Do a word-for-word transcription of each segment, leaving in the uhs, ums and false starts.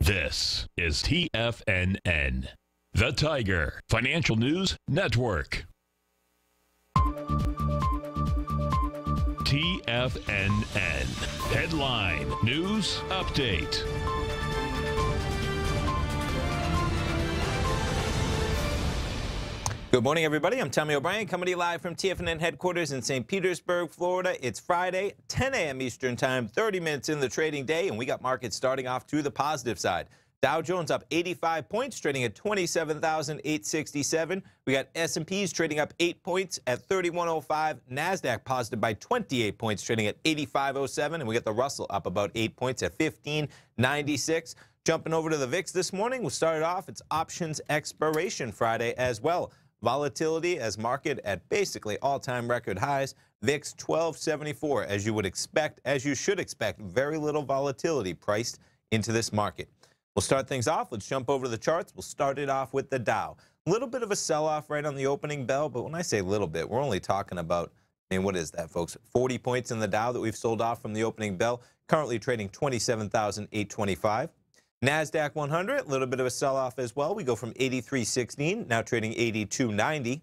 This is T F N N, the Tiger Financial News Network. T F N N Headline News Update. Good morning, everybody. I'm Tommy O'Brien, coming to you live from T F N N headquarters in Saint Petersburg, Florida. It's Friday, ten a m Eastern Time, thirty minutes in the trading day, and we got markets starting off to the positive side. Dow Jones up eighty-five points, trading at twenty-seven thousand eight hundred sixty-seven. We got S and P's trading up eight points at thirty-one oh five. NASDAQ positive by twenty-eight points, trading at eighty-five oh seven. And we got the Russell up about eight points at fifteen ninety-six. Jumping over to the V I X this morning, we'll start it off. It's options expiration Friday as well. Volatility as market at basically all-time record highs. V I X twelve seventy-four, as you would expect, as you should expect. Very little volatility priced into this market. We'll start things off. Let's jump over to the charts. We'll start it off with the Dow. A little bit of a sell-off right on the opening bell, but when I say little bit, we're only talking about, I mean, what is that, folks? forty points in the Dow that we've sold off from the opening bell, currently trading twenty-seven thousand eight hundred twenty-five. NASDAQ one hundred, a little bit of a sell-off as well. We go from eighty-three sixteen, now trading eighty-two ninety.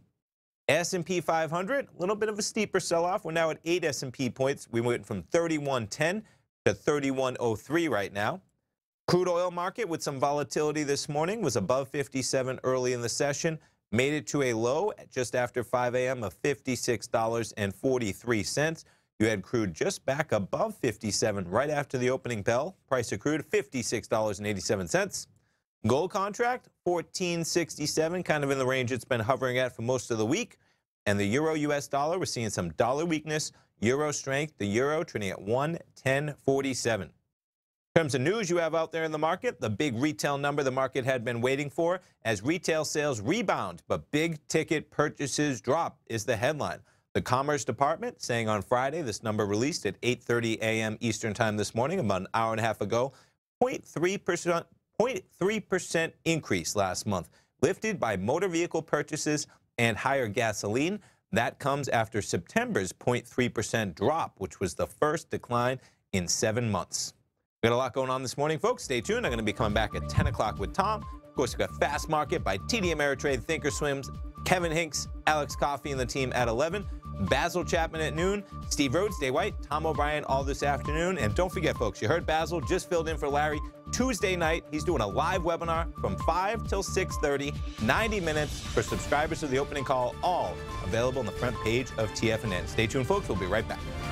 S and P five hundred, a little bit of a steeper sell-off. We're now at eight S and P points. We went from thirty-one ten to thirty-one oh three right now. Crude oil market with some volatility this morning was above fifty-seven early in the session, made it to a low at just after five a m of fifty-six dollars and forty-three cents. You had crude just back above fifty-seven right after the opening bell. Price of crude, fifty-six dollars and eighty-seven cents. Gold contract, fourteen sixty-seven, kind of in the range it's been hovering at for most of the week. And the euro U S dollar, we're seeing some dollar weakness. Euro strength, the euro trading at one ten forty-seven. In terms of news you have out there in the market, the big retail number the market had been waiting for as retail sales rebound, but big ticket purchases drop is the headline. The Commerce Department saying on Friday, this number released at eight thirty a m Eastern Time this morning, about an hour and a half ago, zero point three percent, zero point three percent increase last month, lifted by motor vehicle purchases and higher gasoline. That comes after September's zero point three percent drop, which was the first decline in seven months. We got a lot going on this morning, folks. Stay tuned. I'm going to be coming back at ten o'clock with Tom. Of course, we've got Fast Market by T D Ameritrade, Thinkorswims, Kevin Hinks, Alex Coffey, and the team at eleven. Basil Chapman at noon, Steve Rhodes, Day White, Tom O'Brien all this afternoon. And don't forget, folks, you heard Basil just filled in for Larry Tuesday night. He's doing a live webinar from five till six thirty, ninety minutes for subscribers to the opening call, all available on the front page of T F N N. Stay tuned, folks. We'll be right back.